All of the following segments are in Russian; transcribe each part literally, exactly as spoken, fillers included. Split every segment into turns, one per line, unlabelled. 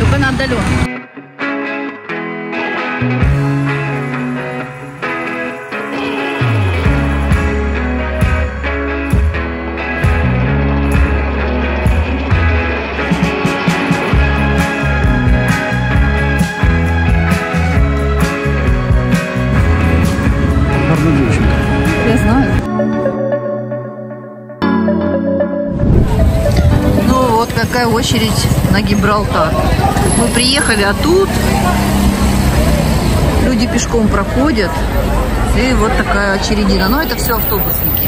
Только на отдаленке. Я знаю. Ну вот какая очередь на Гибралтар. Мы приехали, а тут люди пешком проходят. И вот такая очередина. Но это все автобусники.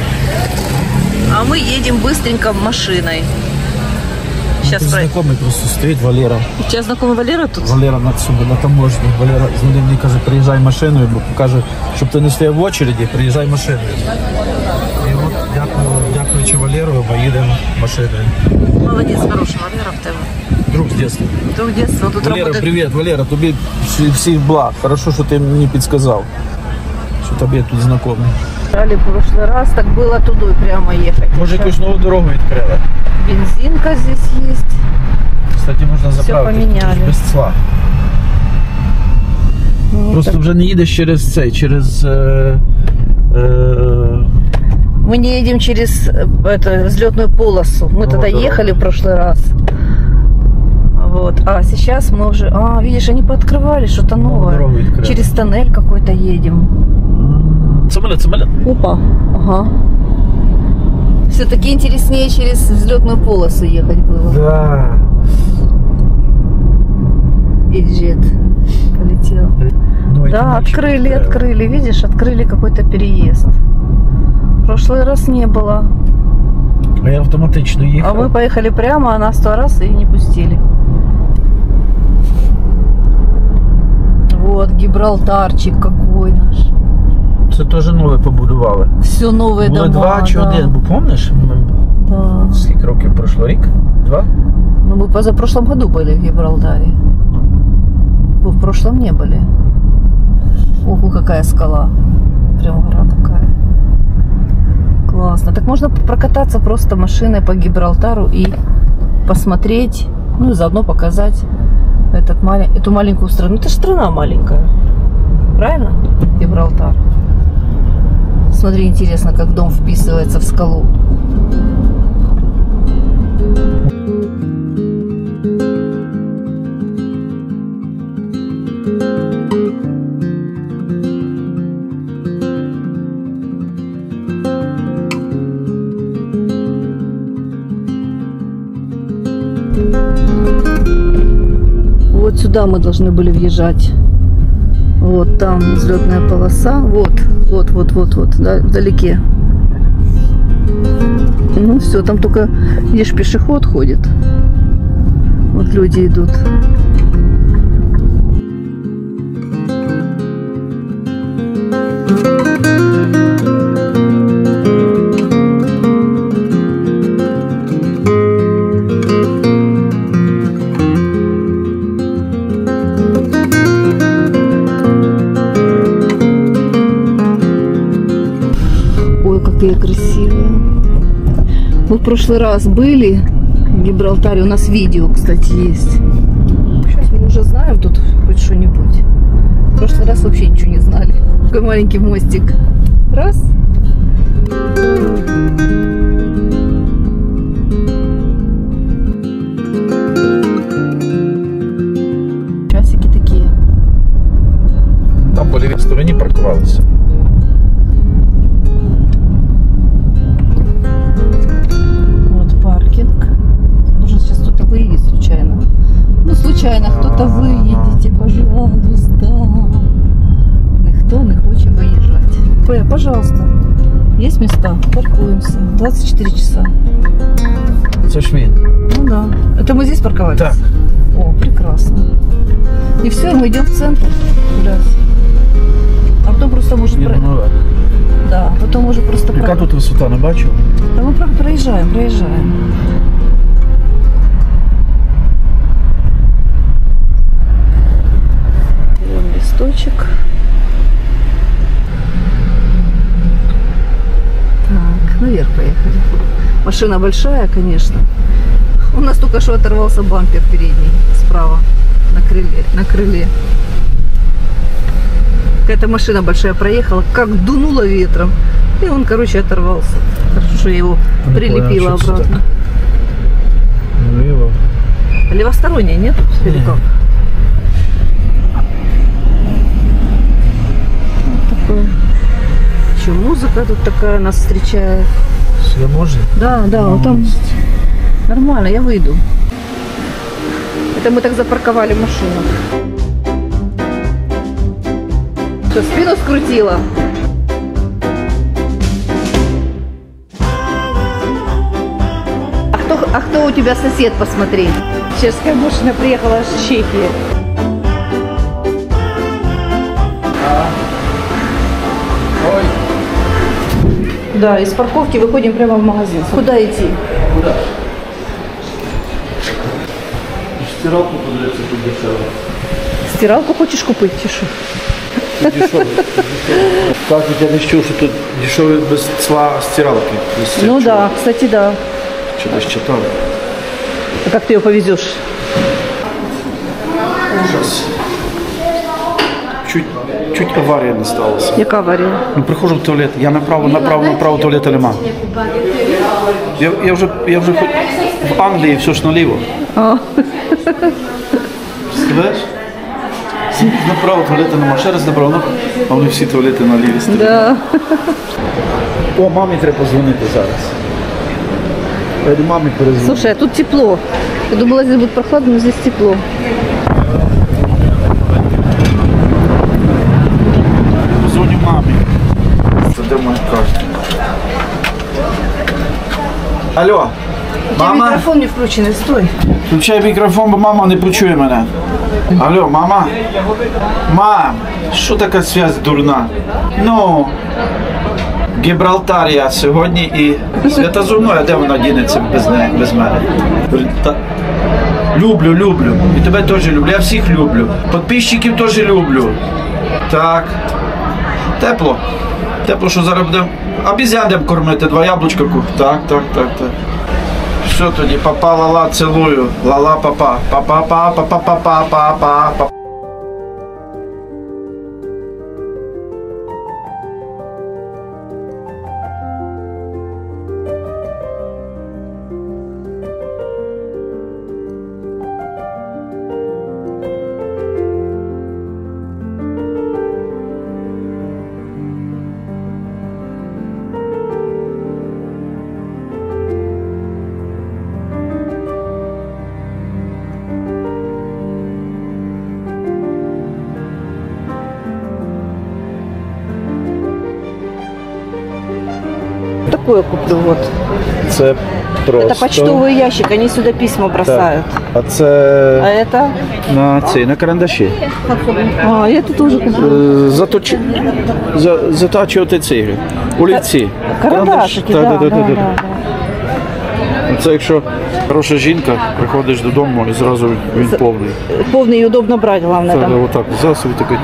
А мы едем быстренько машиной. Сейчас
про... знакомый просто стоит, Валера.
Сейчас знакомый Валера тут?
Валера на, на таможне. Валера мне каже, приезжай машиною, бо каже, щоб ти не стояв в очереді, приїжджай машиною. І от дякую, дякуючи Валеру, ми їдемо машиною.
Молодець, хороший Валера в тебе.
Друг з дитинства.
Друг з дитинства. Тут
Валера,
работает...
привіт, Валера, тобі всіх благ. Хорошо, що ти мені підказав, що тобі тут знайомий.
В прошлый раз так было туда прямо ехать.
Може якусь нову дорогу відкрили?
Бензинка здесь есть.
Кстати, можна заправити без цла. Ну, просто так... вже не їдеш через цей, через... Е, е...
Мы не едем через это, взлетную полосу. Мы ну, тогда дорогу. ехали в прошлый раз. Вот. А сейчас мы уже... А, видишь, они пооткрывали что-то новое. Через тоннель какой-то едем.
Самолет, самолет.
Опа. Ага. Все-таки интереснее через взлетную полосу ехать было.
Да.
И джет полетел. Ну, да, открыли, да. открыли. Видишь, открыли какой-то переезд. В прошлый раз не было.
А я автоматично ехал.
А мы поехали прямо, а нас сто раз и не пустили. Вот, Гибралтарчик какой наш.
Це теж нове побудували.
Все нове дома.
Два чи
да.
один, бо помниш?
Да.
Скільки років пройшло? Рік? Два?
Ну, мы позапрошлом году были в Гибралтаре. Вы в прошлом не были. Ого, какая скала. Прям гора такая. Классно. Так можно прокататься просто машиной по Гибралтару и посмотреть, ну и заодно показать этот малень... эту маленькую страну. Это же страна маленькая. Правильно? Гибралтар. Смотри, интересно, как дом вписывается в скалу. Вот сюда мы должны были въезжать. Вот там взлетная полоса. Вот, вот, вот, вот, вот, да, вдалеке. Ну все, там только, видишь, пешеход ходит. Вот люди идут. Красивые. Мы в прошлый раз были в Гибралтаре. У нас видео, кстати, есть. Сейчас мы уже знаем тут хоть что-нибудь. В прошлый раз вообще ничего не знали. Такой маленький мостик. Раз. Часики такие.
Там по левой стороне парковались.
Случайно кто-то выедете, пожалуйста. Никто не хочет выезжать. П, пожалуйста. Есть места? Паркуемся. двадцать четыре часа.
Это ж він.
Ну да. Это мы здесь парковались?
Так.
О, прекрасно. И все, мы идем в центр гулять. А потом просто может... Про... Да, потом уже просто...
Яка тут висота, не бачив?
Да мы проезжаем, проезжаем. Листочек. Так, наверх поехали. Машина большая, конечно. У нас только что оторвался бампер передний справа на крыле. На крыле. Какая-то машина большая проехала, как дунуло ветром. И он, короче, оторвался. Хорошо, что я его
Не
прилепила
понял,
обратно.
Лево.
Левосторонняя, нет? Или как? Вот такое. Че, музыка тут такая нас встречает.
Сюда можно?
Да, да, вот там нормально, я выйду. Это мы так запарковали машину. Что, спину скрутила? А кто, а кто у тебя сосед, посмотри? Чешская машина приехала аж из Чехии. Да, из парковки выходим прямо в магазин. Куда идти?
Куда? Стиралку подается тут дешевле.
Стиралку хочешь купить, Тишу?
Дешевле. Как у тебя не чув, что тут дешевле без цла стиралки? Без
Ну
чего?
да, кстати, да.
Что-то считал.
А как ты ее повезешь?
Ужас. Чуть, чуть авария не сталася.
Яка аварія?
Ну, приходжу в туалет, я направо, направо, направо, туалета нема. Я, я вже, я вже хоч в Англії все ж наліво.
А.
Представляєш? Направо туалета нема, ще раз направо, а вони всі туалети на лівій стороні.
Да.
О, мамі треба позвонити зараз. Я йду мамі перезвоню.
Слушай, а тут тепло. Я думала, здесь будет прохладно, но здесь тепло.
Позвоню мамі. Це де моя карта. Алло, мама?
Микрофон не включений, стой.
Включай мікрофон, бо мама не почує мене. Алло, мама? Мам, що така зв'язь дурна? Ну, Гібралтар я сьогодні і Свята зо мною, а де вона дінеться без, не, без мене? Та... Люблю, люблю. І тебе теж люблю, я всіх люблю. Підписчиків теж люблю. Так. Тепло. Тепло, що зараз будемо обізян будемо кормити, два яблучка купити. Так, так, так, так. Що тоді? Папа, лала, цілую. Лала, папа. Папа, папа, папа, папа, папа.
Такое куплю, вот.
Це просто.
Это почтовый ящик, они сюда письма бросают.
А
А
це
это?
на цей, на карандаші.
А, я это тоже куплю.
Е, Заточи... За... Затачувати ці олівці.
Карандашики,
Так,
да,
так,
да,
так,
да,
так.
да.
Це якщо хороша жінка, приходиш додому і зразу він повний.
Повний і удобно брать, главное
Так,
там.
отак, засоб такий.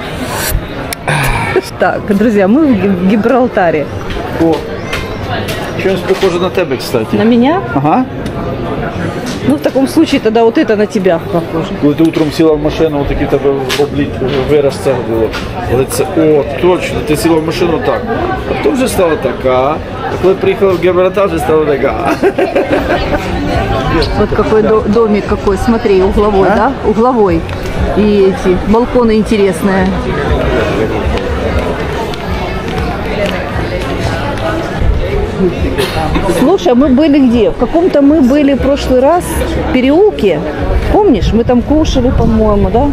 Так, друзья, мы в Ги- Гибралтаре.
О, чимось похоже на тебе, кстати.
На меня?
Ага.
Ну, в таком случае тогда вот это на тебя похоже.
Коли ти утром сіла в машину, отакий тебе облік, вираз це було. Лице. О, точно, ти сіла в машину так. А то вже стала така. А коли приїхала в Гібралтар, вже стала така.
Вот какой до- домик какой, смотри, угловой,
А?
да? Угловой. И эти балконы интересные. Слушай, а мы были где? В каком-то мы были в прошлый раз в переулке. Помнишь? Мы там кушали, по-моему, да?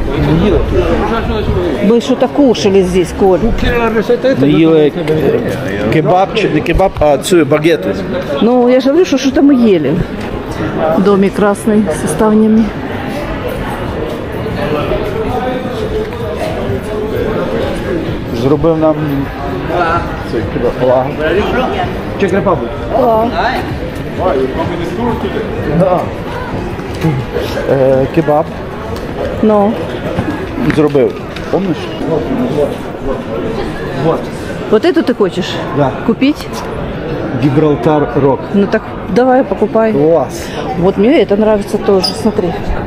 Мы что-то кушали здесь, Коль.
Ми їли кебаб, чи не кебаб, а цю багету.
Ну, я же говорю, что что-то мы ели. Домик красный со ставнями.
Зробив нам цей кебаб. Чек Репаблік. Да. Е, Кебаб
Ну,
зробив. Помниш?
вот эту ты хочешь
Да.
купить?
Гибралтар Рок.
Ну так давай, покупай.
Класс.
Вот мне это нравится тоже, смотри.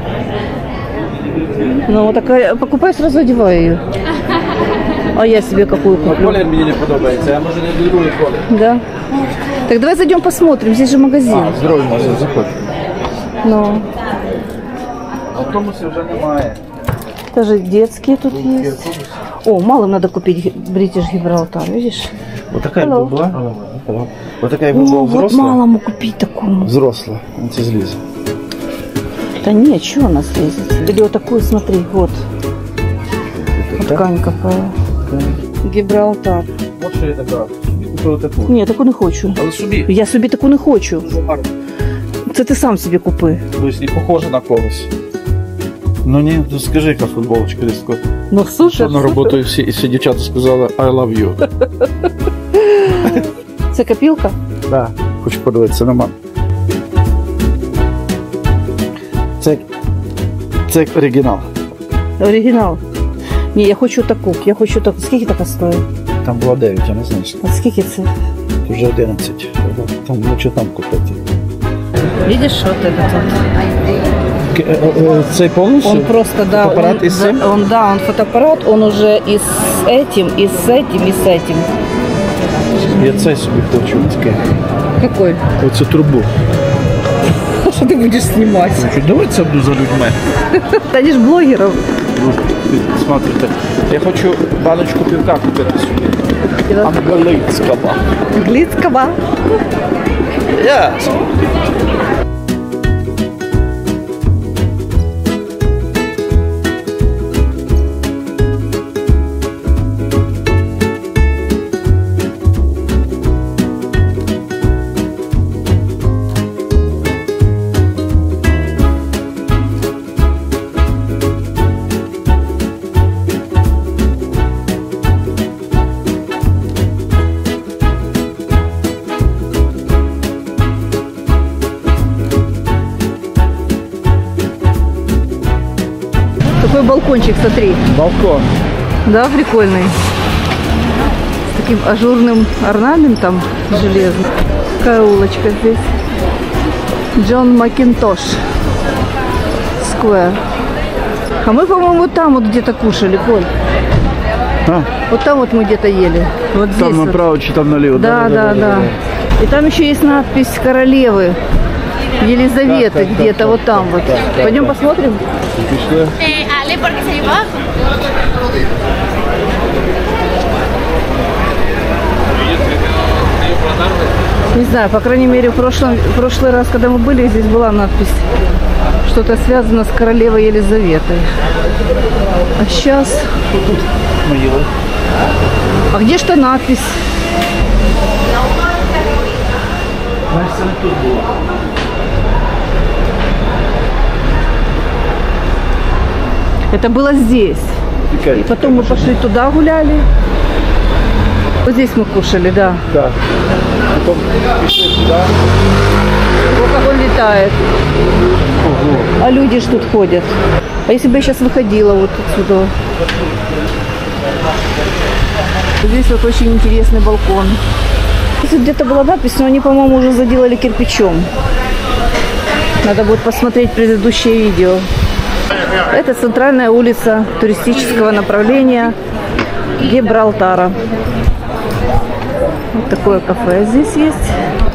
Ну вот такая, покупай, сразу одевай ее. А я себе какую куплю?
Колір мені не подобається, я може не другий колір.
Да. Так давай зайдем посмотрим, здесь же магазин.
А, здоровий магазин, заходь.
Ну,
Автобусів вже немає.
даже детские тут есть. О, малым надо купить British Gibraltar, видишь?
Вот такая
Hello.
бы была. Вот такая бы
О,
была
вот
взрослая.
малому купить такому.
Взрослая. Это злиза.
Да нет, что она слезет? Или вот такую, смотри, вот. Вот ткань какая. Гибралтар.
Вот що я така. Купила таку.
Ні, таку не хочу.
Але собі.
Я собі таку не хочу. Це ти сам собі купи.
Тобто не похоже на когось. Ну ні, ну скажи, яка футболочка різко.
Ну супер.
Що на роботу і всі, і всі дівчата сказали I love you.
Це копілка?
Так. Хочу подивитися на маму. Це, це оригінал.
Оригінал. Ні, я хочу таку. Я хочу таку. Скільки така стоїть?
Там було дев'ять, я не знаю.
А скільки це?
Вже одинадцять. Там лучше там купити.
Видиш, вот этот вот.
Цей повністю?
Он просто, да,
Фотоаппарат
он,
и с
да,
этим?
он, да, он фотоаппарат, он уже и с этим, и с этим, и с этим.
Я цей собі хочу таке.
Какой?
Оцю трубу.
Что ты будешь снимать?
Хочу дивитися буду за людьми.
Ты не ж блогеров.
Смотрите, я хочу баночку пивка купити собі. Англійського.
Английского.
Yes.
Такой балкончик, смотри.
Балкон.
Да, прикольный. С таким ажурным орнаментом железным. Какая улочка здесь. Джон Макинтош Сквер. А мы, по-моему, там вот где-то кушали, Коль.
А?
Вот там вот мы где-то ели. Вот здесь
Там
вот.
направо чи там наліво?
Да, да, да. И там еще есть надпись королевы Елизаветы
Так, так, так,
где-то
так,
вот там
так,
вот.
так, так,
Пойдем
так.
посмотрим?
Пішли.
Eh, Ale, porque se llevó abajo.
Не знаю, по крайней мере, в прошлом, в прошлый раз, когда мы были, здесь была надпись. Что-то связано с королевой Елизаветой. А сейчас...
Ми їли.
А где что надпись?
Знаєш, це не тут було.
Это было здесь.
Тікай.
И потом мы пошли туда гуляли. Вот здесь мы кушали, да.
Так. Потім пішли сюди.
Вот как он летает.
Ого.
А люди ж тут ходят. А если бы я сейчас выходила вот отсюда? Здесь вот очень интересный балкон. Здесь где-то была надпись, но они, по-моему, уже заделали кирпичом. Надо будет посмотреть предыдущее видео. Это центральная улица туристического направления Гибралтара. Вот такое кафе здесь есть.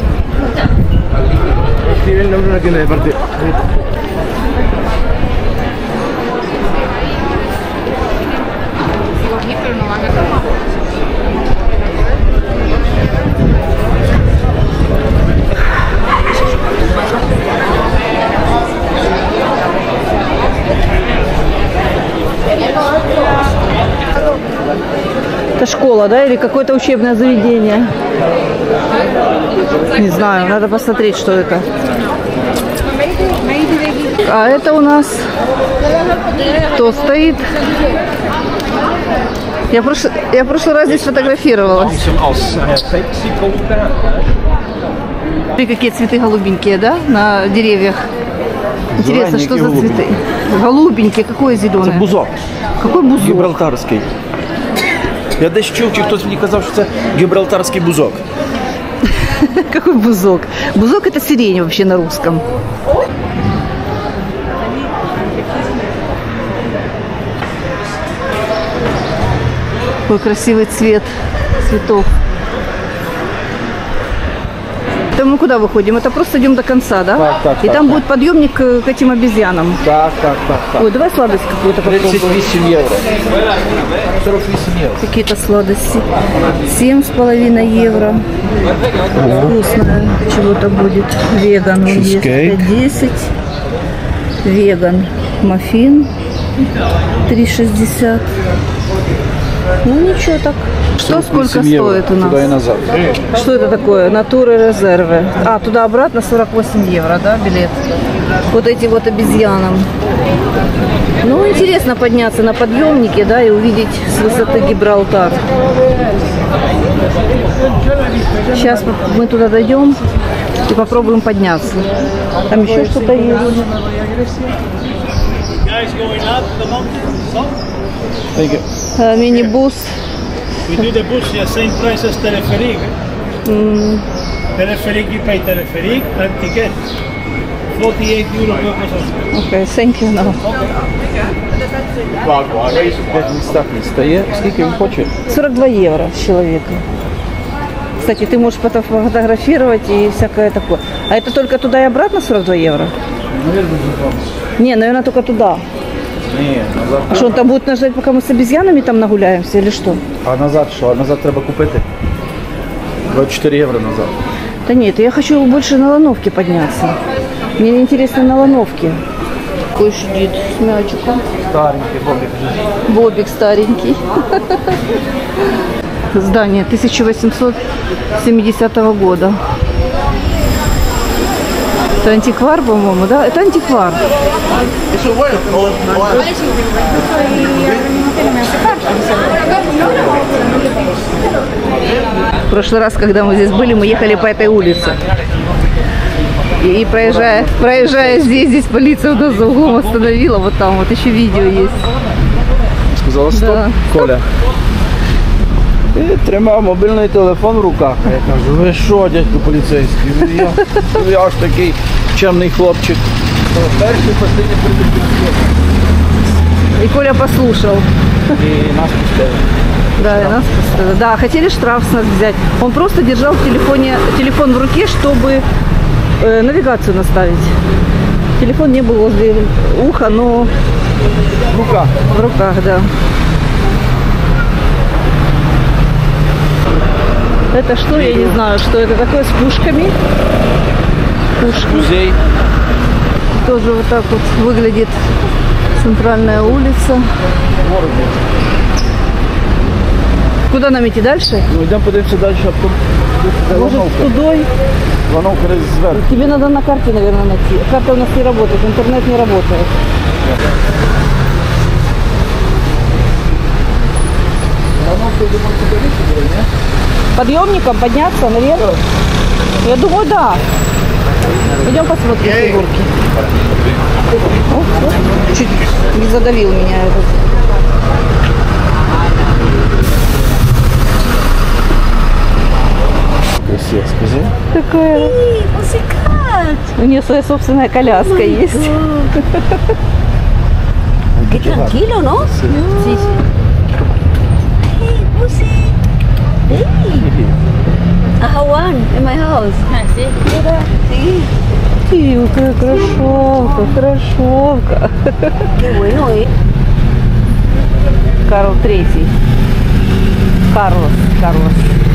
Это школа, да, или какое-то учебное заведение? Не знаю, надо посмотреть, что это. А это у нас кто стоит? Я, прош... Я в прошлый раз здесь фотографировалась. Смотри, какие цветы голубенькие, да, на деревьях. Интересно, что за цветы? Голубенькие, какое зеленое?
Це бузок.
Какой бузок?
Гібралтарський. Я десь чув, чи хтось мені казав, що це гібралтарський бузок.
Какой бузок? Бузок это сирень вообще на русском. Какой красивый цвет цветов. Это мы куда выходим? Это просто идем до конца, да?
Так, так,
И
так,
там
так.
будет подъемник к, к этим обезьянам.
Так, так, так, так.
Ой, давай сладость какую-то попробуем.
тридцать восемь евро. сорок восемь евро.
Какие-то сладости. Семь с половиной евро. Вкусное чего-то будет. Веган он есть.
Чизкейк.
десять. Веган. Маффин. три шестьдесят. Ну ничего так. Что сколько стоит у нас?
Туда и назад.
Что это такое? Натуры резервы. А, туда-обратно сорок восемь евро, да, билет? Вот эти вот обезьянам. Ну, интересно подняться на подъемнике, да, и увидеть с высоты Гибралтар. Сейчас мы туда дойдем и попробуем подняться. Там еще что-то есть. А, мини-бус.
We do the bus, yeah, same price as teleferic.
М,
Teleferic, you pay teleferic and ticket. forty-eight euro per person.
Окей, thank you, no.
П'ять містах не стає. Скільки він хоче?
сорок два евро с человека. Кстати, ты можешь пофотографировать и всякое такое. А это только туда и обратно сорок два евро? Не, наверное, только туда.
Ні, назад.
А что, он там будет нас ждать, пока мы с обезьянами там нагуляемся или что?
А назад що? А назад треба купити? двадцять чотири євро назад.
Да нет, я хочу больше на Лановке подняться. Мне интересно на Лановке. Какой сидит с мячиком.
Старенький бобик.
Бобик старенький. Здание тысяча восемьсот семидесятого года. Это антиквар, по-моему, да? Это антиквар. В прошлый раз, когда мы здесь были, мы ехали по этой улице. И проезжая, проезжая здесь, здесь полиция у нас за углом остановила. Вот там вот еще видео есть.
Сказала стоп,
Да.
Коля. І тримав мобільний телефон в руках. А я кажу, ви що, дядько поліцейський? Ну, Я, ну, я ж такий чемний хлопчик. Перший, останній прибіг.
И Коля послушал.
І нас пустили.
Да, и нас пустили. Да, хотели штраф с нас взять. Он просто держал в телефоне, телефон в руке, чтобы э, навигацию наставить. Телефон не был возле уха, но
В руках.
в руках, да. Это что? Я не знаю, что это такое, с пушками. Пушки.
Музей.
Тоже вот так вот выглядит центральная улица. Куда нам идти дальше?
Ну, йдемо подивимося далі, а потім
Может,
Лановка.
тудой?
Лановка десь зверху.
Тебе надо на карте, наверное, найти. Карта у нас не работает, интернет не работает.
Лановка, думаю, туди буде, ні?
Подъемником подняться наверх? Я думаю, да. Идем посмотрим фигурки. О, о, чуть не задавил меня этот.
Красиво, скажи.
Такая. У нее своя собственная коляска есть.
Qué tranquilo, ¿no? Sí, sí. Hey, Pussy. Hey. I have one in my house. Sí. Sí.
Ты, какая крошовка, крошовка.
Qué bueno, ¿eh?
Карл Третий. Карлос, Карлос.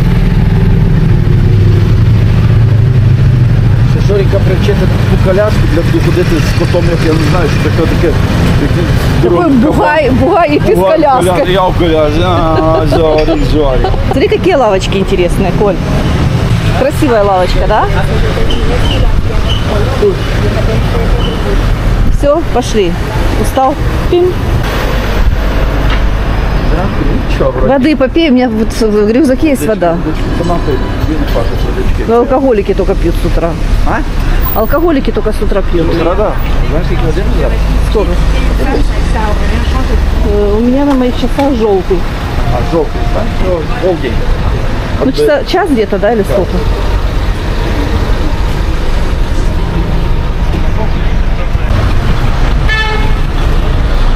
Жоріка привчити таку коляску для ходити з котом, як я не знаю, що таке таке.
Такой бугай, бугай и ты с коляской.
Я в коляске. А, Жорик, Жорик.
Смотри, какие лавочки интересные, Коль. Красивая лавочка, да? Все, пошли. Устал? Пим.
Нічого, вроді.
Воды попей, у меня вот в рюкзаке есть вода. Но алкоголики только пьют с утра.
А?
Алкоголики только с утра пьют.
Рада. Знаєш, скільки годин зараз?
Сколько? Э, У меня на моих часах желтый.
А, жовтий, так? Полдень.
Ну, часа, час где-то, да, или сколько?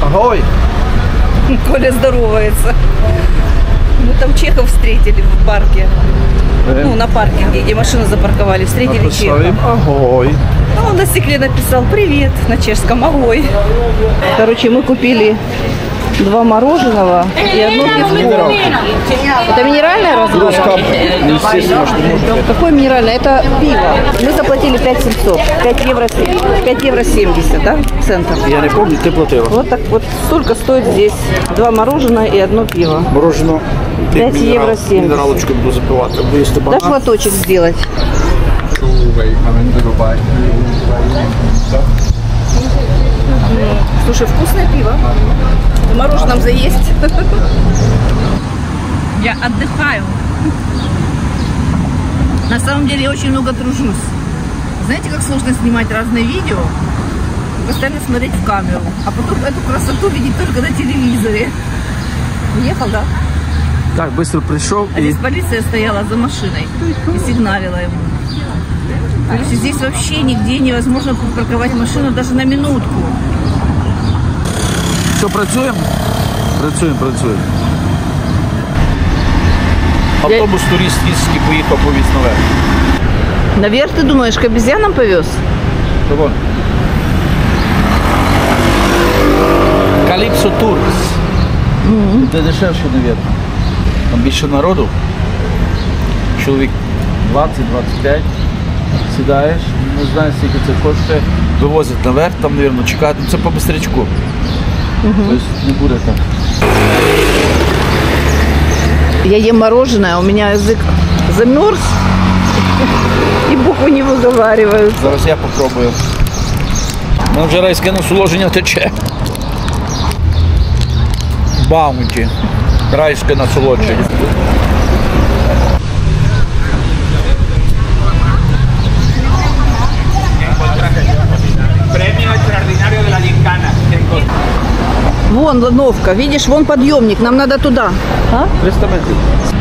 Агой!
Коля здоровается. Мы там чехов встретили в парке. Ну, на паркинге, где машину запарковали. Встретили чеха.
Агой!
А он на стекле написал «Привет» на чешском «Агой». Короче, мы купили два мороженого и одно пивко. Это минеральное разве?
Естественно, что можно.
Какое минеральное? Это пиво. Мы заплатили пять семьсот. пять евро, пять евро семьдесят, да? Центов.
Я не помню, ты платила.
Вот так вот столько стоит здесь. Два мороженого и одно пиво.
Мороженое.
пять евро семьдесят.
Минералочку буду запивати. Виїсти
Дашь лоточек сделать? Слушай, вкусное пиво. Мороженым заесть. Я отдыхаю. На самом деле я очень много тружусь. Знаете, как сложно снимать разные видео? Постоянно смотреть в камеру. А потом эту красоту видеть только на телевизоре. Уехал, да?
Так, быстро пришел.
А здесь полиция стояла за машиной и сигналила ему. Короче, здесь вообще нигде невозможно припарковать машину даже на минутку.
Що, працюємо? Працюємо, працюємо. Автобус туристський поїхав повіз наверх.
Наверх, ты думаешь, к обезьянам повез?
Вон. Каліпсо Турс. Mm-hmm. Це дешевше, мабуть. Там більше народу. Чоловік двадцять-двадцять п'ять. Сідаєш, не знаю, скільки це коштує. Вивозять наверх, там, мабуть, чекають. Це по бистрячку. Угу. Тобто не буде так.
Я ем мороженое, у меня язык замерз и буквы не выговаривают.
Зараз я попробую. Ну, вже райське насолодження тече. Баунті. Райське насолодження.
Вон лановка, видишь, вон подъемник, нам надо туда. А?
триста метрів.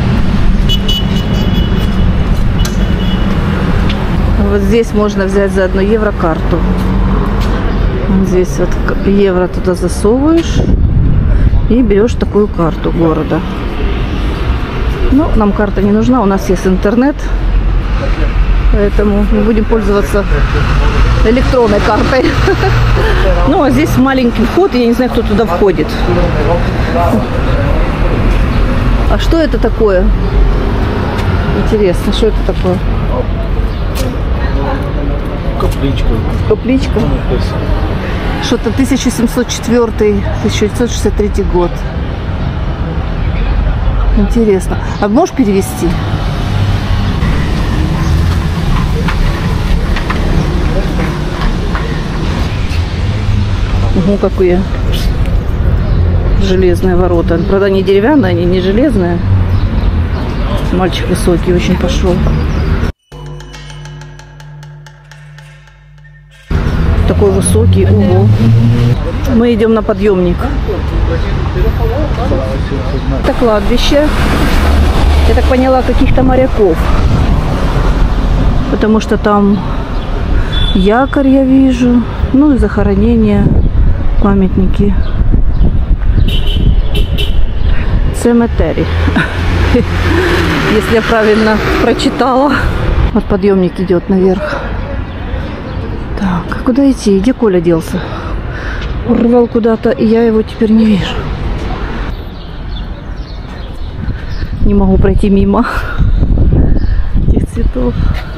Вот здесь можно взять за одну евро карту. Вот здесь вот евро туда засовываешь и берешь такую карту города. Ну, нам карта не нужна, у нас есть интернет, поэтому мы будем пользоваться электронной картой. Ну, а здесь маленький вход, я не знаю, кто туда входит. А что это такое? Интересно, что это такое?
Капличка.
Капличка? Что-то тысяча семьсот четвёртый — тысяча девятьсот шестьдесят третий год. Интересно. А можешь перевести? Угу, какие железные ворота. Правда, не деревянные, они не железные. Мальчик высокий очень пошел. Такой высокий угол. Мы идем на подъемник. Это кладбище. Я так поняла, каких-то моряков. Потому что там якорь я вижу. Ну и захоронения, памятники. Цеметери. Если я правильно прочитала. Вот подъемник идет наверх. Так, куда идти? Где Коля делся? Урвал куда-то, и я его теперь не вижу. Не могу пройти мимо этих цветов.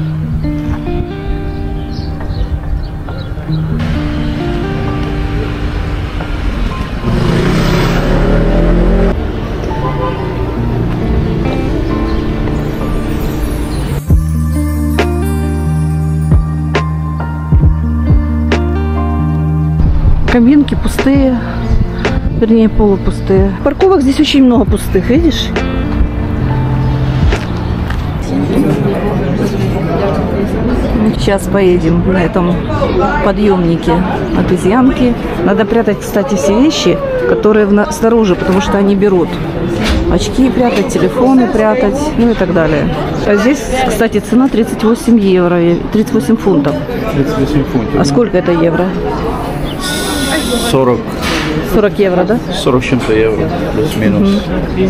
Кабинки пустые, вернее полупустые. Парковок здесь очень много пустых, видишь? Сейчас поедем на этом подъемнике обезьянки. Надо прятать, кстати, все вещи, которые в, снаружи, потому что они берут. Очки прятать, телефоны прятать, ну и так далее. А здесь, кстати, цена тридцать восемь евро, тридцать восемь фунтов.
тридцать восемь фунтов.
А сколько это евро?
сорок
сорок евро, да?
сорок чем-то евро, плюс-минус.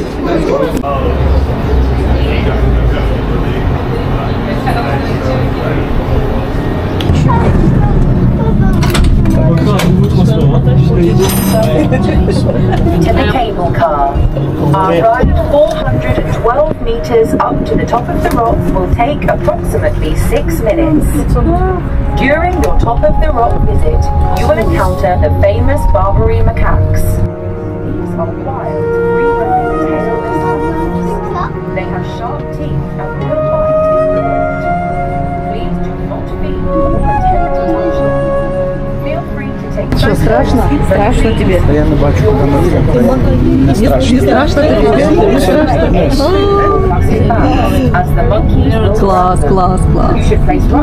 To the cable car. Our ride four hundred twelve meters up to the top of the rock will take approximately six minutes. During your top of the rock visit, you will encounter the famous Barbary macaques. These are wild, free-roaming tailless animals. They have sharp teeth and will bite if provoked. Please do not feed or attempt to touch them. Feel free to take
Что, страшно? Страшно тебе?
Я не бачу, куди ми їдемо. Не страшно.
Не страшно тебе? Не страшно? Класс, класс, класс.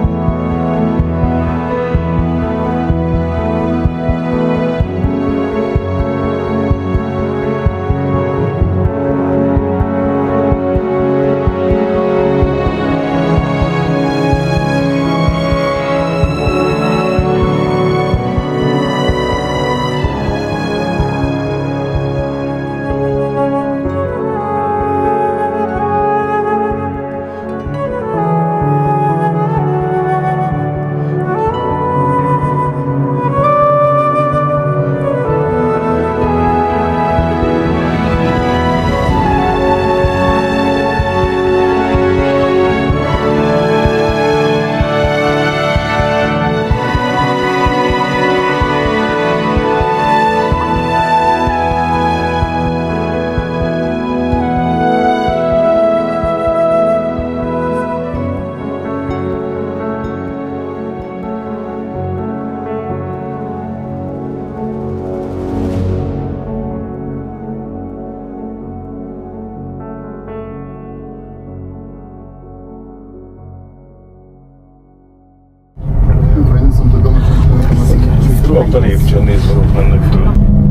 Tanévcsön nézvorok mennek föl.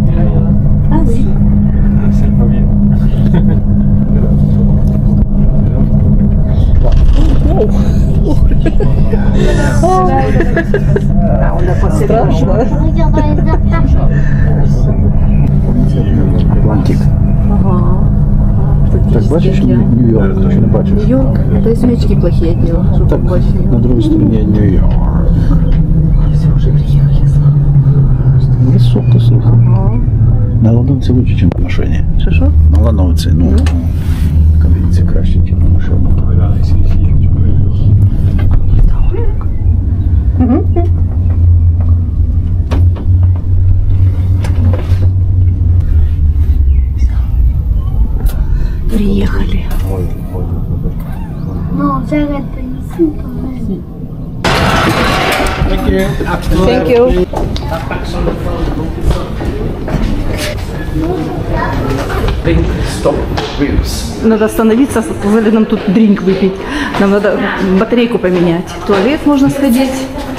Страшно.
Атлантик.
Ага.
Так, бачиш Нью-Йорк, чи не бачиш?
Нью-Йорк? То есть очки плохие делал, чтобы
Так,
побачить.
на другой стороне Нью-Йорк. Высоко, слухай.
Ага.
На Лановці лучше, ніж на машині.
Що-що?
На Лановці, ну, кабінці краще, ніж на машині.
Приехали.
No, se haga treinta.
Thank you.
Стоп, вивіз.
Надо остановиться, сказали нам тут дринк выпить. Нам надо батарейку поменять. В туалет можно сходить.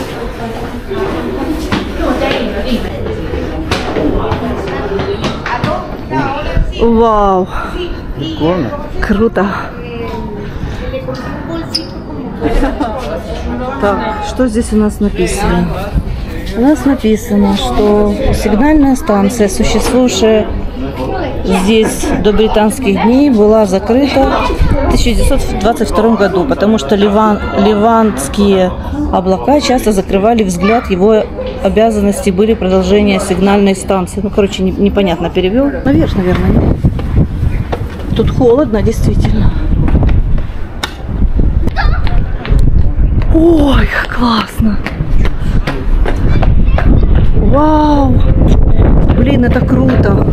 Вау,
Прикольно.
круто. Так, что здесь у нас написано? У нас написано, что сигнальная станция, существовавшая здесь до британских дней, была закрыта в тысяча девятьсот двадцать втором году, потому что ливан, ливанские облака часто закрывали взгляд, его обязанности были продолжение сигнальной станции. Ну, короче, не, непонятно перевел. Наверх, наверное, нет. Тут холодно, действительно. Ой, как классно. Вау. Блин, это круто.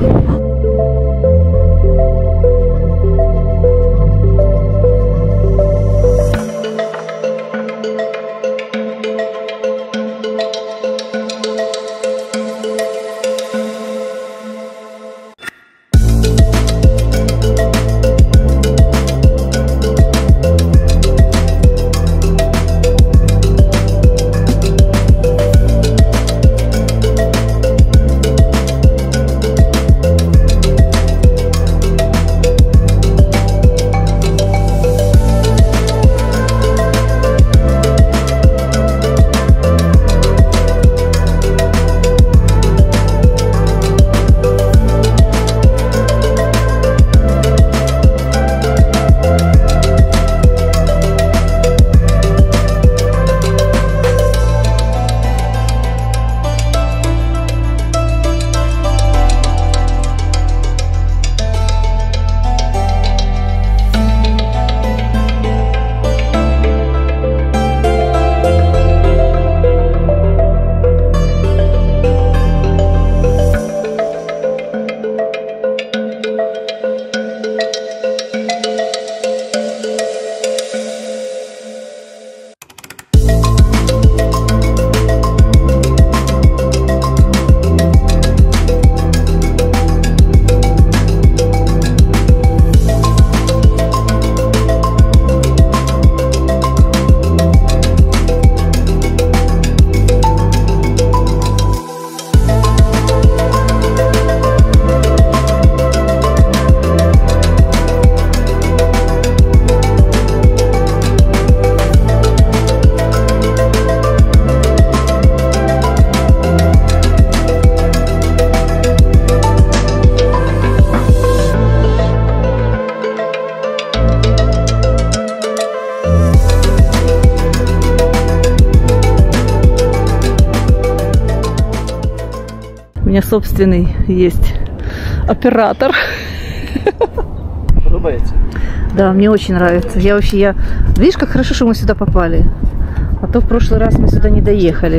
меня собственный есть оператор.
Подобається?
Да, мне очень нравится. Я вообще, я... Видишь, как хорошо, что мы сюда попали. А то в прошлый раз мы сюда не доехали.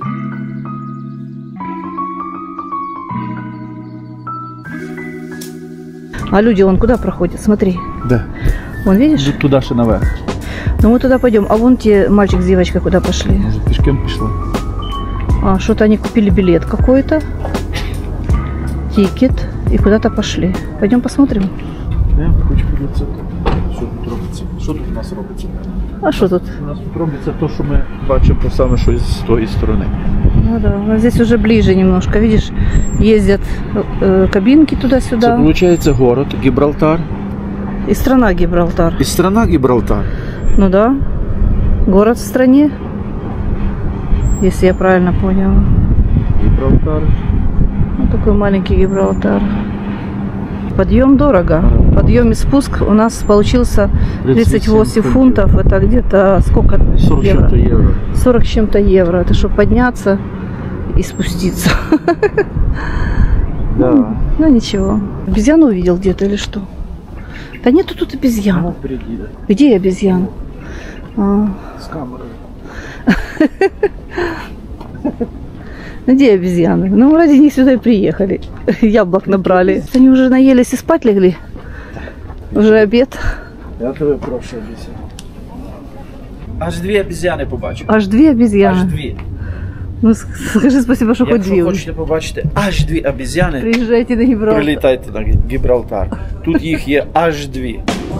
А люди вон куда проходят? Смотри.
Да.
Вон, видишь?
Туди ще наверх.
Ну мы туда пойдем. А вон те мальчик с девочкой куда пошли?
Може пішком пішли?
А, что-то они купили билет какой-то. Тикет. И куда-то пошли. Пойдем посмотрим.
Я хочу подивитися, що тут робиться. Що тут у нас робиться?
А что тут?
У нас тут робиться те, що ми бачимо саме що з тої сторони.
Ну да, а здесь уже ближе немножко. Видишь, ездят э, кабинки
Це
туда-сюда.
виходить город Гібралтар
И страна Гибралтар.
і страна Гібралтар.
Ну да, город в стране, если я правильно поняла.
Гібралтар.
Вот такой маленький Гибралтар. Подъем дорого. Подъем и спуск у нас получился тридцать восемь фунтов. Это где-то сколько
сорок
евро?
чем-то евро.
сорок с чем-то евро. Это чтобы подняться и спуститься.
Да.
Ну ничего. Обезьяну увидел где-то или что? Да нету тут обезьян.
Ну, впереди, да.
Где обезьян? А.
С камерой.
Где обезьяны? Ну, ради них сюда и приехали. Яблок набрали. Они уже наелись и спать легли. Уже обед.
Я тебе прошу обіцяю. Аж дві обезьяни побачив.
Аж две обезьяны.
Аж дві.
Ну, скажи спасибо, что хоть две.
Якщо хочете побачити аж дві обезьяни,
Приезжайте на Гибралтар.
прилітайте на Гібралтар. Тут їх є аж дві.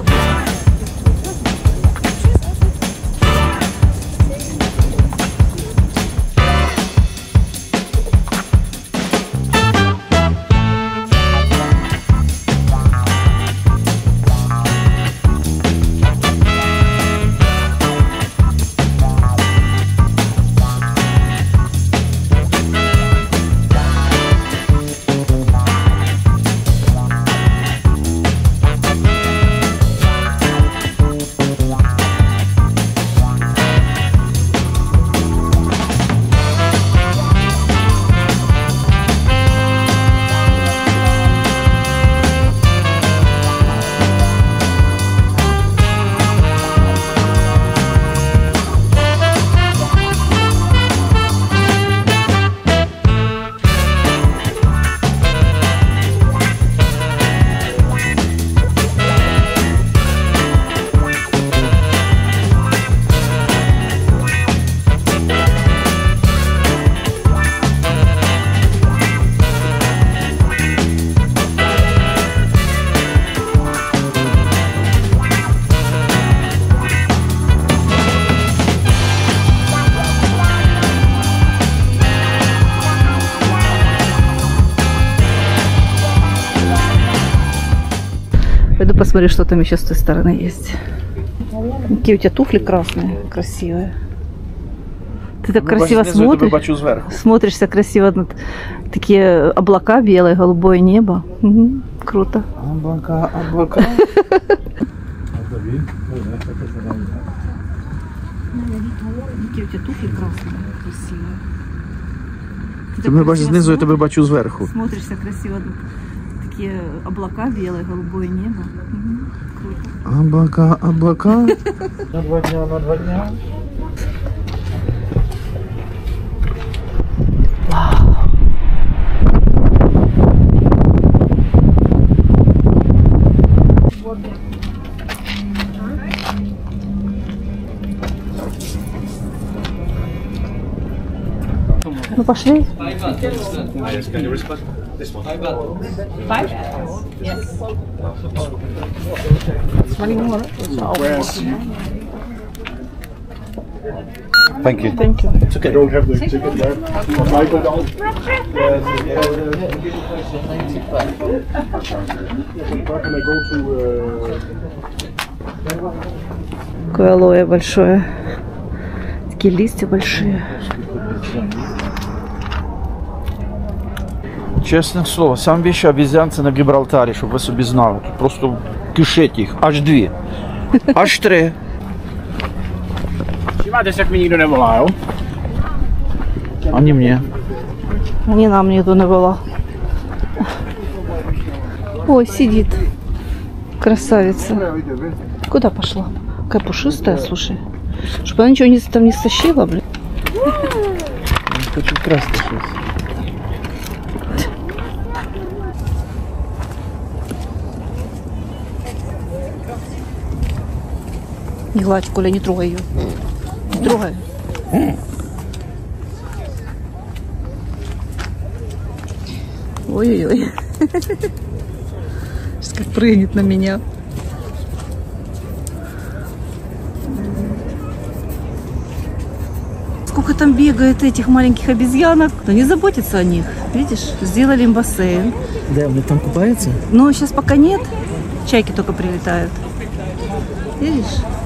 Пойду посмотрю, что там еще с той стороны есть. Какие у тебя туфли красные, красивые. Ты так красиво смотришь.
Бачу зверху.
Смотришься красиво на такие облака белые, голубое небо. Угу, круто.
Облака, облака.
Какие у тебя туфли красные, красивые.
Ти мене бачиш знизу, я тебе бачу зверху.
Смотришься красиво на такие облака белые, голубое небо. Угу, круто.
Облака, облака. На два дня, на два дня.
Ну пошли.
Thank you.
Thank you.
It's okay.
I don't have the ticket there. Michael down. Where can I go to? Uh...
Какое алоэ большое. Такие листья большие.
Чесне слово, сам більше обезьян це на Гібралтарі, щоб ви собі знали. Тут просто кишить їх. Аж дві. Аж три.
Máte se, jak mi nikdo nevolá, jo?
Ani mě.
Ani nám никто не было. Ой, сидит. Красавица. Куда пошла? Какая пушистая, слушай. Чтобы она ничего не, там не стащила, блин.
Хочу красть сейчас.
Не гладь, Коля, не трогай ее. Не трогай. Ой-ой-ой. Сейчас как прыгнет на меня. Сколько там бегает этих маленьких обезьянок. Кто не заботится о них. Видишь, сделали им бассейн.
Да, он там купается?
Но сейчас пока нет. Чайки только прилетают. Видишь?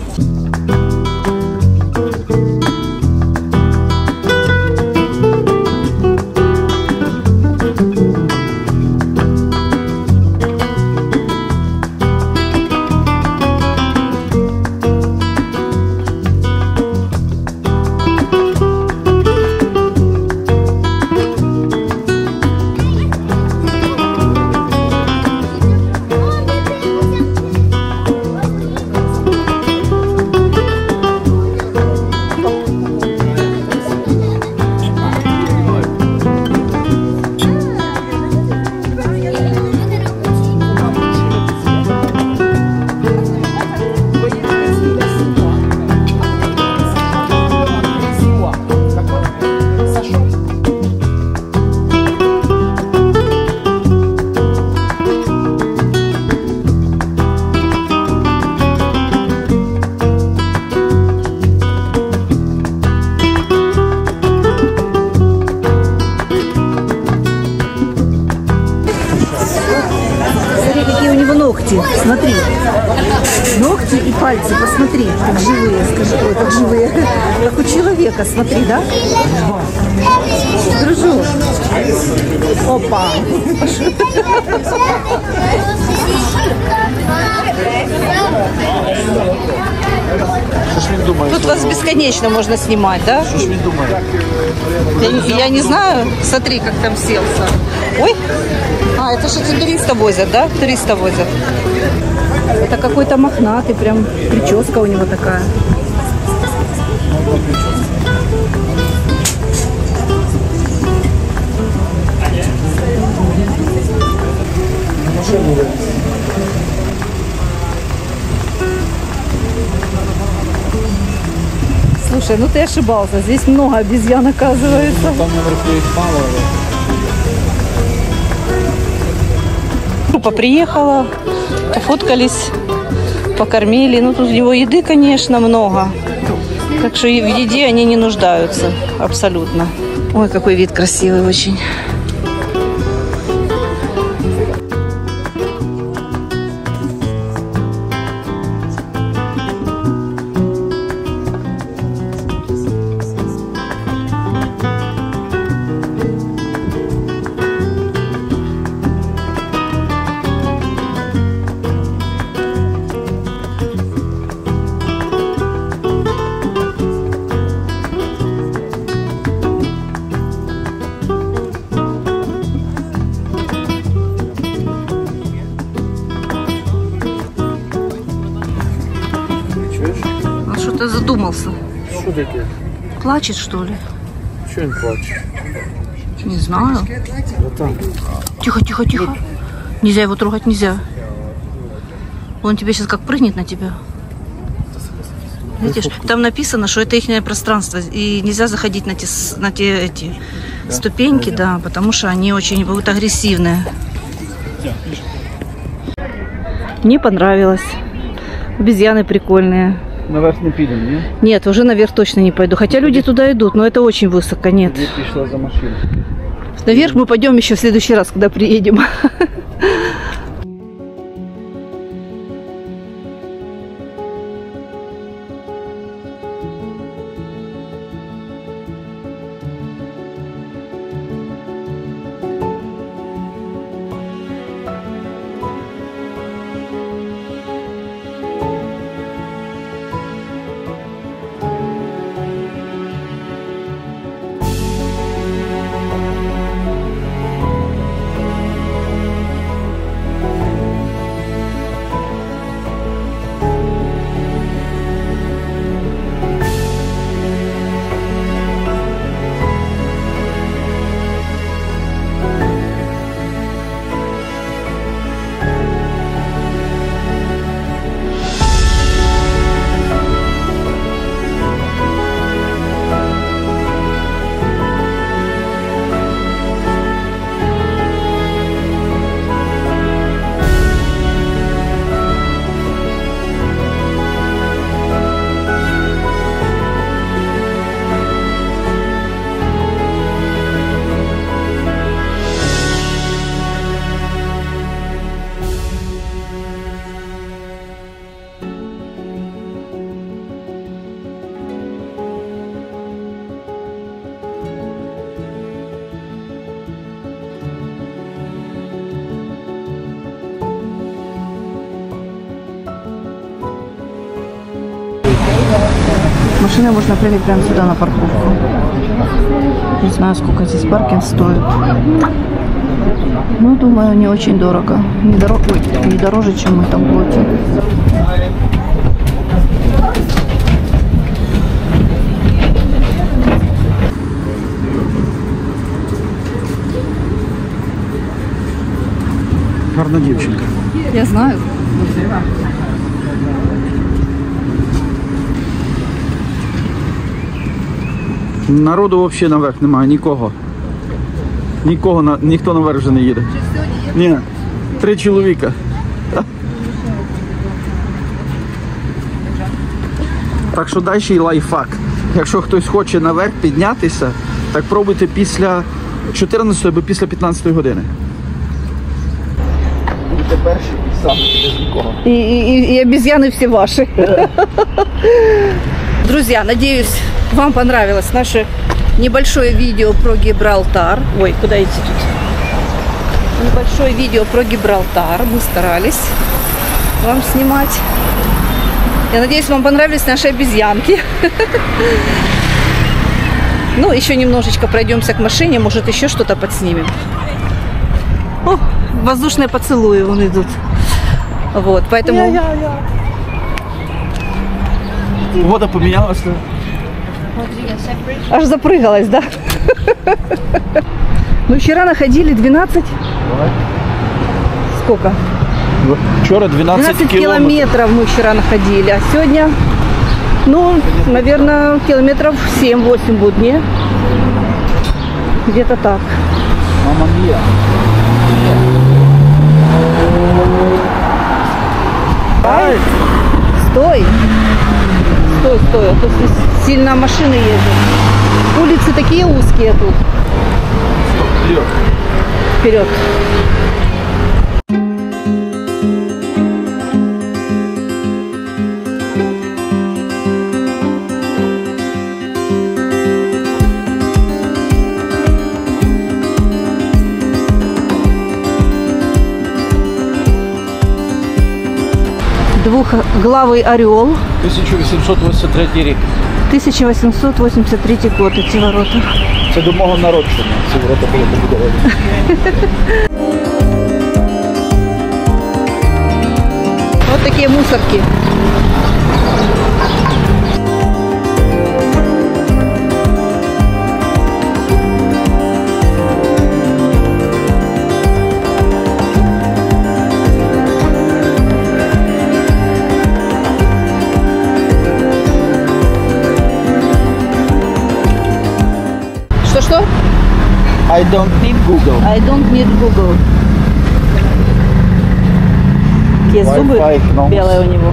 Ногти, смотри, ногти и пальцы, посмотри, как живые, скажи, ой, как живые, как у человека, смотри, да? Дружок. Опа. Тут вас бесконечно можно снимать, да?
Что ж він думає?
Я, я не знаю, смотри, как там селся. Ой, а, это что-то туриста возят, да? Туриста возят. Это какой-то мохнатый, прям прическа у него такая. Слушай, ну ты ошибался, здесь много обезьян оказывается.
Там наверху їх мало.
Группа приехала, пофоткались, покормили. Ну тут его еды, конечно, много. Так что в еде они не нуждаются абсолютно. Ой, какой вид красивый очень. А что ты задумался?
Що таке?
Плачет, что ли?
Чого він плаче?
Не знаю.
Отам.
Тихо, тихо, тихо. Нельзя его трогать, нельзя. Он тебе сейчас как прыгнет на тебя. Видишь, там написано, что это их пространство, и нельзя заходить на те, на те эти да? ступеньки, да, потому что они очень будут агрессивные. Мне понравилось. Обезьяны прикольные.
Наверх не підемо, ні?
Нет, уже наверх точно не пойду. Хотя люди туда идут, но это очень высоко, нет.
Я пришла за машиной.
Наверх мы пойдем еще в следующий раз, когда приедем. машиной можно приехать прямо сюда на парковку. Не знаю, сколько здесь паркинг стоит. Ну, думаю, не очень дорого. Не, дорого, ой, не дороже, чем мы там платим.
Гарна дівчинка.
Я знаю.
Народу взагалі наверх немає, нікого. Нікого, на, ніхто наверх вже не їде. Ні, три чоловіка. Так що далі і лайфхак. Якщо хтось хоче наверх піднятися, так пробуйте після чотирнадцятої або після п'ятнадцятої години. Будете перші і саме без нікого.
И, и, и обезьяны все ваши. Друзья, надеюсь, вам понравилось наше небольшое видео про Гибралтар. Ой, куда идти тут? Небольшое видео про Гибралтар. Мы старались вам снимать. Я надеюсь, вам понравились наши обезьянки. Ну, еще немножечко пройдемся к машине, может, еще что-то подснимем. О, воздушные поцелуи вон идут. Вот, поэтому...
Вода помінялася.
Аж запрыгалась, да? Мы вчера находили двенадцать... Сколько?
Вчора двенадцать,
двенадцать
километров.
километров мы вчера находили, а сегодня, ну, наверное, километров семь-восемь будет, не? Где-то так.
Мама мия.
Ай, стой! Стой, стой, а то здесь сильно машины ездят. Улицы такие узкие тут.
Вперед.
Вперед. Двухглавый орел.
тисяча вісімсот вісімдесят третій рік.
тысяча восемьсот восемьдесят третий год эти ворота.
Це до мого народження. Ці ворота були побудовані.
Вот такие мусорки. Что-что?
I don't need Google.
I don't need Google. Какие зубы
Wi-Fi кнопки.
белые у него.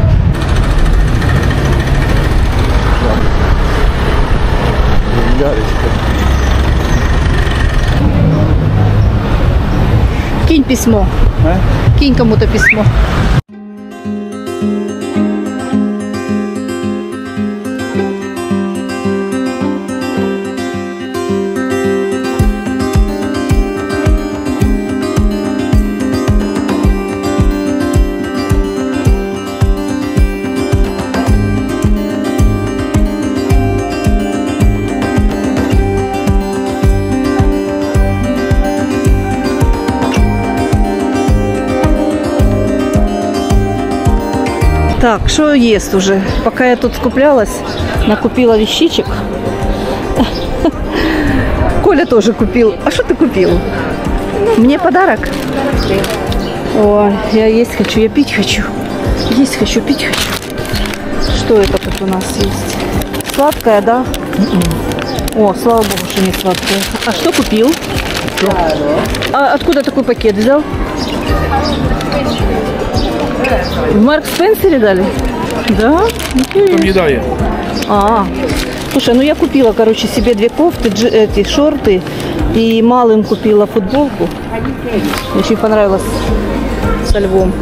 Кинь письмо.
А?
Кинь кому-то письмо. Так, что ест уже? Пока я тут скуплялась, накупила вещичек. Коля тоже купил. А что ты купил? Мне подарок? Ой, я есть хочу, я пить хочу. Есть хочу, пить хочу. Что это тут у нас есть? Сладкое, да? О, слава богу, что не сладкое. А что купил? А откуда такой пакет взял? В Марк Спенсере дали? Да?
Пам'ятаю.
А, слушай, ну я купила, короче, себе две кофты, дж, эти шорты и малым купила футболку. Очень понравилось со львом.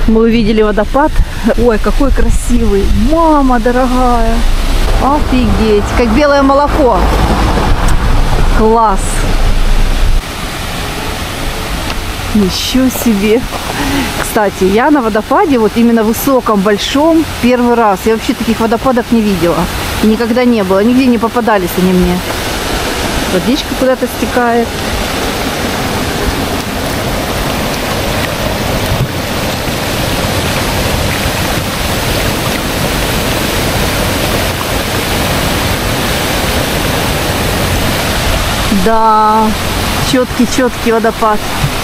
Мы увидели водопад. Ой, какой красивый. Мама дорогая. Офигеть. Как белое молоко. Класс. Еще себе. Кстати, я на водопаде, вот именно высоком, большом, первый раз. Я вообще таких водопадов не видела. И никогда не было. Нигде не попадались они мне. Водичка куда-то стекает. Да, четкий-четкий водопад.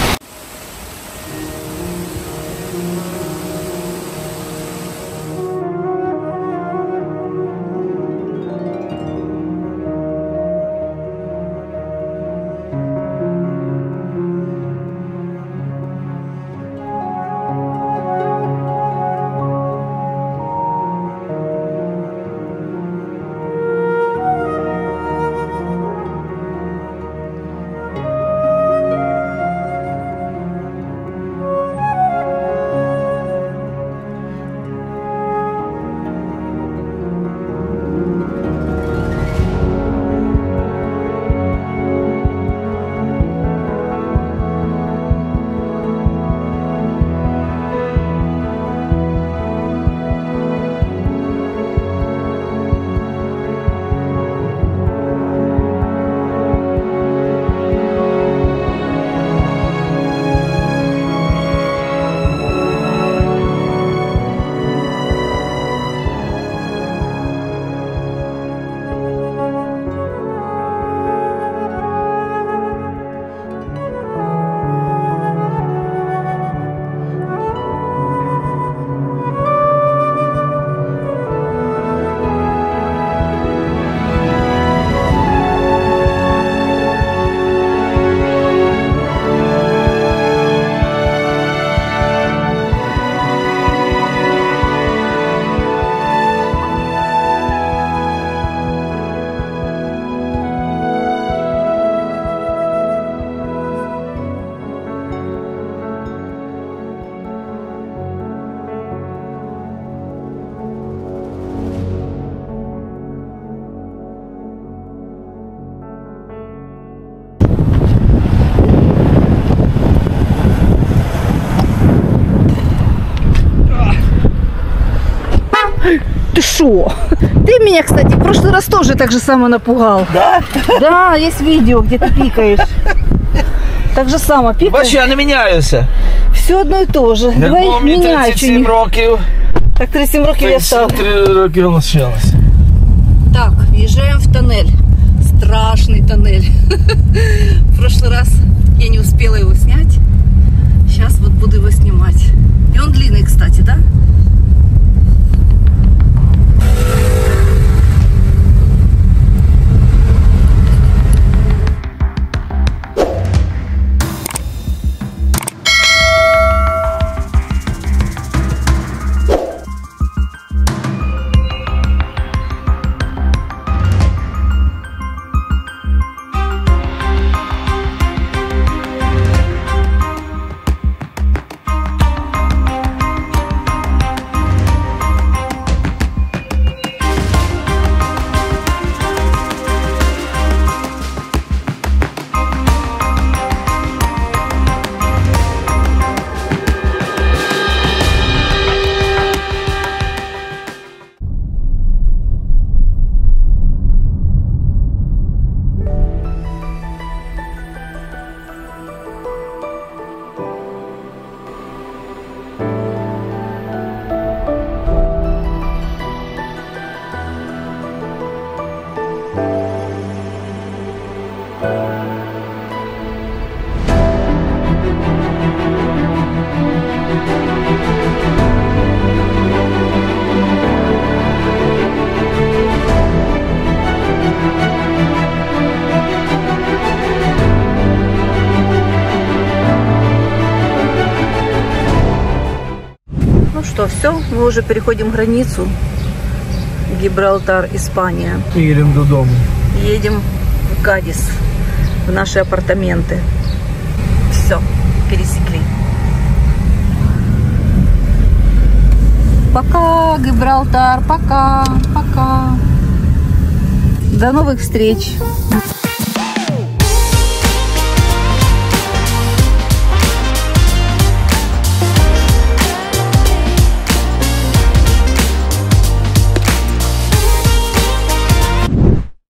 Ты шо? Ты меня, кстати, в прошлый раз тоже так же само напугал.
Да?
Да, есть видео, где ты пикаешь. Так же само пикаешь.
Бачу, я не міняюся.
Все одно и то же. Давай меняй
тридцять сім років.
Так тридцать семь років я стала.
три роки лишилося.
Так, въезжаем в тоннель. Страшный тоннель. В прошлый раз я не успела его снять. Сейчас вот буду его снимать. И он длинный, кстати, да? Что, все, мы уже переходим границу. Гибралтар, Испания.
Едем додому.
Едем в Кадис, в наши апартаменты. Все, пересекли. Пока, Гибралтар, пока, пока. До новых встреч.